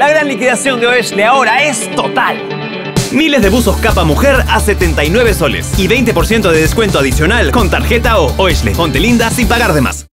La gran liquidación de Oeshle ahora es total. Miles de buzos capa mujer a 79 soles y 20% de descuento adicional con tarjeta o Oeshle. Ponte linda sin pagar de más.